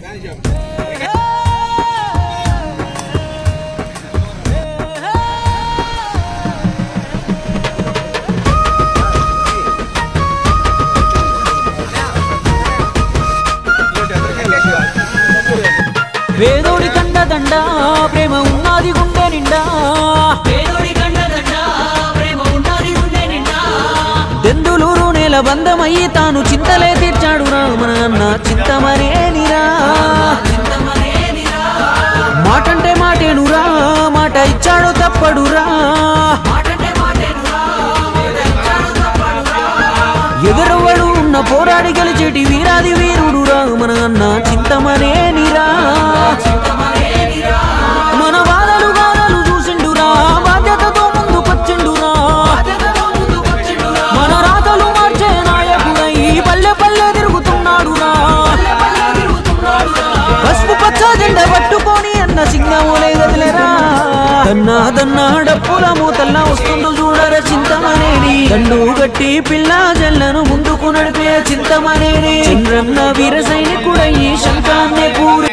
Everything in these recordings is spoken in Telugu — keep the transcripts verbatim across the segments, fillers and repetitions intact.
పేదోడి కండదండ ప్రేమ ఉన్నది గుండె నిండా పేదోడి కండదండ ప్రేమ ఉన్నది గుండె నిండా దెందులూరు నేల బంధమయ్యి తాను చింతలే తీర్చాడు రామనన్న చింతమనేనిరా మాటంటే మాటేనురా మాట ఇచ్చాడు తప్పడురా ఎదురవ్వడు ఉన్న పోరాడి గెలిచేటి వీరాది వీరుడు రామనన్న చింతమనేనిరా మన బాధలు గాథలు చూసిండురా బాధ్యతతో ముందుకొచ్చిండురా మన రాతలు మార్చే నాయకుడై పల్లె పల్లె తిరుగుతున్నాడురా పసుపు పచ్చ జెండ పట్టుకొని అన్న సింగములే గదిలేరా దన్నా దన్నా డప్పుల మూతల్లా వస్తుండు చూడర చింతమనేని దండు గట్టి పిల్ల జల్లను ముందుకు నడిపే చింతమనేని చంద్రన్న వీర సైనికుడయ్యి శంఖాన్నే పూరి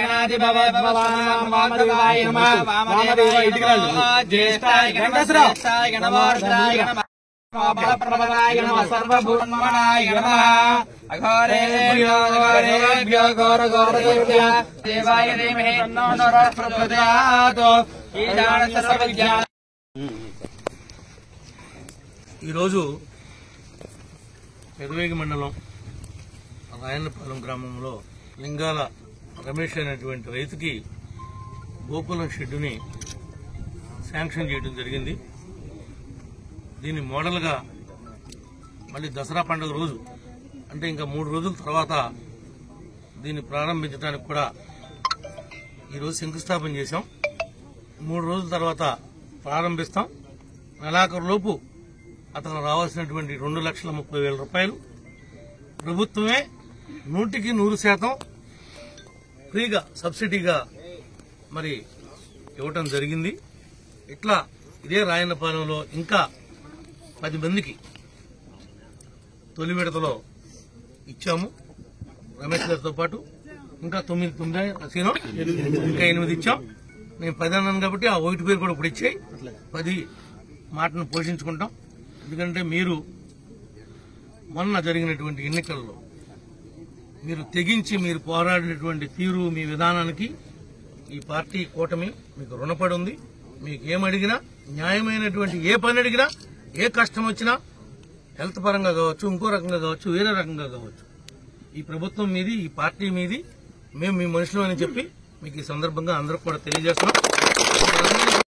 ఈరోజు పెదవేగి మండలం రాయన్నపాలెం గ్రామంలో లింగాల రమేష్ అనేటువంటి రైతుకి గోకులం షెడ్డుని శాంక్షన్ చేయడం జరిగింది. దీని మోడల్గా మళ్ళీ దసరా పండుగ రోజు అంటే ఇంకా మూడు రోజుల తర్వాత దీన్ని ప్రారంభించడానికి కూడా ఈరోజు శంకుస్థాపన చేశాం. మూడు రోజుల తర్వాత ప్రారంభిస్తాం. నెలాఖరు లోపు అతను రావాల్సినటువంటి రెండు లక్షల ముప్పై వేల రూపాయలు ప్రభుత్వమే నూటికి నూరు శాతం ఫ్రీగా సబ్సిడీగా మరి ఇవ్వటం జరిగింది. ఇట్లా ఇదే రాయన్నపాలెంలో ఇంకా పది మందికి తొలి విడతలో ఇచ్చాము. రమేష్ గారితో పాటు ఇంకా తొమ్మిది తొమ్మిది సీనం ఇంకా ఎనిమిది ఇచ్చాం. నేను పది అన్నాను కాబట్టి ఆ ఒకటి పేరు కూడా ఇప్పుడు ఇచ్చాయి. పది మాటను పోషించుకుంటాం. ఎందుకంటే మీరు మొన్న జరిగినటువంటి ఎన్నికల్లో మీరు తెగించి మీరు పోరాడినటువంటి తీరు మీ విధానానికి ఈ పార్టీ కూటమి మీకు రుణపడి ఉంది. మీకు ఏమడిగినా న్యాయమైనటువంటి ఏ పని అడిగినా ఏ కష్టం వచ్చినా హెల్త్ పరంగా కావచ్చు ఇంకో రకంగా కావచ్చు వేరే రకంగా కావచ్చు ఈ ప్రభుత్వం మీది ఈ పార్టీ మీది మేము మీ మనుషులు అని చెప్పి మీకు ఈ సందర్భంగా అందరూ కూడా తెలియజేస్తున్నాం.